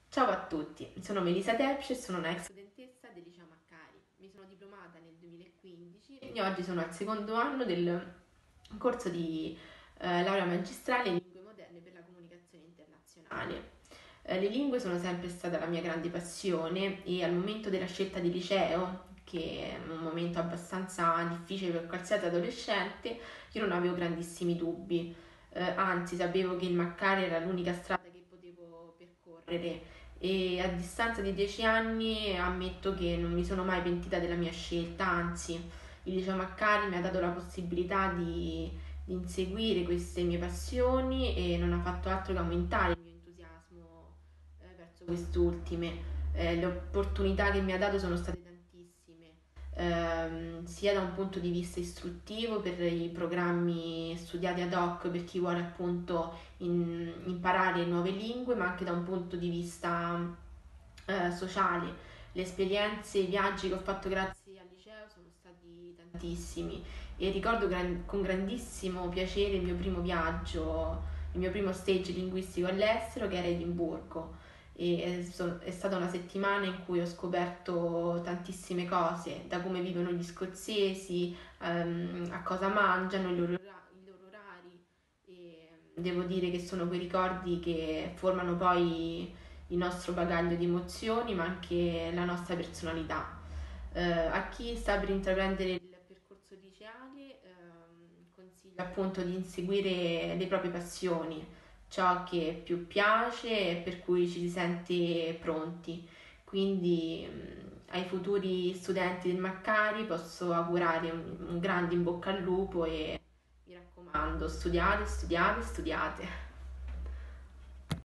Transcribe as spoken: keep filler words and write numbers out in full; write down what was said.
Ciao a tutti, sono Melisa Tepsch e sono una ex studentessa del liceo Maccari. Mi sono diplomata nel duemilaquindici e oggi sono al secondo anno del corso di eh, laurea magistrale in lingue moderne per la comunicazione internazionale. Eh, le lingue sono sempre stata la mia grande passione e al momento della scelta di liceo, che è un momento abbastanza difficile per qualsiasi adolescente, io non avevo grandissimi dubbi. Eh, anzi, sapevo che il Maccari era l'unica strada che potevo percorrere e a distanza di dieci anni ammetto che non mi sono mai pentita della mia scelta, anzi il liceo Maccari mi ha dato la possibilità di, di inseguire queste mie passioni e non ha fatto altro che aumentare il mio entusiasmo eh, verso quest'ultime. Eh, le opportunità che mi ha dato sono state tantissime, ehm, sia da un punto di vista istruttivo per i programmi studiati ad hoc per chi vuole appunto in- imparare nuove lingue, ma anche da un punto di vista eh, sociale. Le esperienze, i viaggi che ho fatto grazie al liceo sono stati tantissimi e ricordo gran- con grandissimo piacere il mio primo viaggio, il mio primo stage linguistico all'estero che era Edimburgo. E è, so- è stata una settimana in cui ho scoperto tantissime cose, da come vivono gli scozzesi, ehm, a cosa mangiano, i loro, ora- i loro orari e devo dire che sono quei ricordi che formano poi il nostro bagaglio di emozioni, ma anche la nostra personalità. Eh, a chi sta per intraprendere il percorso liceale, ehm, consiglio appunto di inseguire le proprie passioni, ciò che più piace e per cui ci si sente pronti. Quindi mh, ai futuri studenti del Maccari posso augurare un, un grande in bocca al lupo e mi raccomando, studiate, studiate, studiate.